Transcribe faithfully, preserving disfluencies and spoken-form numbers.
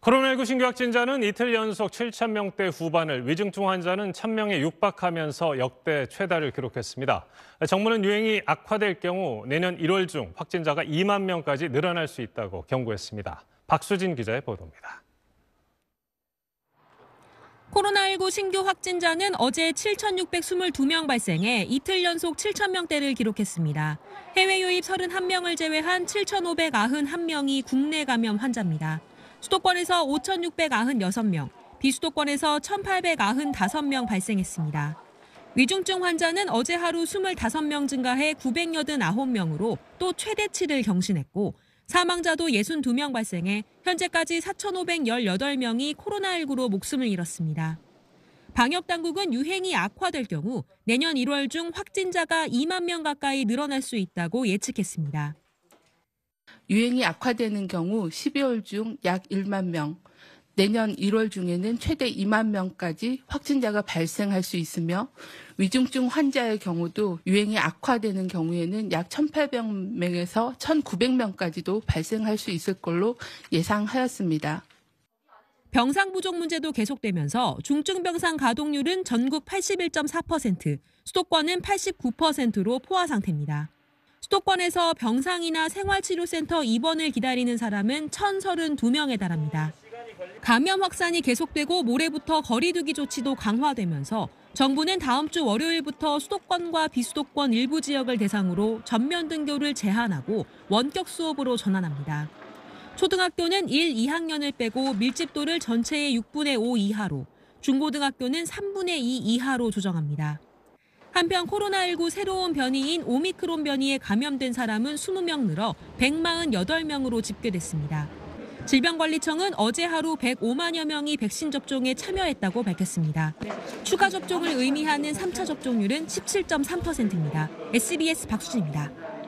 코로나십구 신규 확진자는 이틀 연속 칠천 명대 후반을, 위중증 환자는 천 명에 육박하면서 역대 최다를 기록했습니다. 정부는 유행이 악화될 경우 내년 일월 중 확진자가 이만 명까지 늘어날 수 있다고 경고했습니다. 박수진 기자의 보도입니다. 코로나십구 신규 확진자는 어제 칠천육백이십이 명 발생해 이틀 연속 칠천 명대를 기록했습니다. 해외 유입 삼십일 명을 제외한 칠천오백구십일 명이 국내 감염 환자입니다. 수도권에서 오천육백구십육 명, 비수도권에서 천팔백구십오 명 발생했습니다. 위중증 환자는 어제 하루 이십오 명 증가해 구백팔십구 명으로 또 최대치를 경신했고, 사망자도 육십이 명 발생해 현재까지 사천오백십팔 명이 코로나십구로 목숨을 잃었습니다. 방역당국은 유행이 악화될 경우 내년 일월 중 확진자가 이만 명 가까이 늘어날 수 있다고 예측했습니다. 유행이 악화되는 경우 십이월 중 약 일만 명, 내년 일월 중에는 최대 이만 명까지 확진자가 발생할 수 있으며, 위중증 환자의 경우도 유행이 악화되는 경우에는 약 천팔백 명에서 천구백 명까지도 발생할 수 있을 걸로 예상하였습니다. 병상 부족 문제도 계속되면서 중증병상 가동률은 전국 팔십일 점 사 퍼센트, 수도권은 팔십구 퍼센트로 포화 상태입니다. 수도권에서 병상이나 생활치료센터 입원을 기다리는 사람은 천삼십이 명에 달합니다. 감염 확산이 계속되고 모레부터 거리 두기 조치도 강화되면서 정부는 다음 주 월요일부터 수도권과 비수도권 일부 지역을 대상으로 전면 등교를 제한하고 원격 수업으로 전환합니다. 초등학교는 일, 이 학년을 빼고 밀집도를 전체의 육분의 오 이하로, 중고등학교는 삼분의 이 이하로 조정합니다. 한편 코로나십구 새로운 변이인 오미크론 변이에 감염된 사람은 이십 명 늘어 백사십팔 명으로 집계됐습니다. 질병관리청은 어제 하루 백오만여 명이 백신 접종에 참여했다고 밝혔습니다. 추가 접종을 의미하는 삼 차 접종률은 십칠 점 삼 퍼센트입니다. 에스비에스 박수진입니다.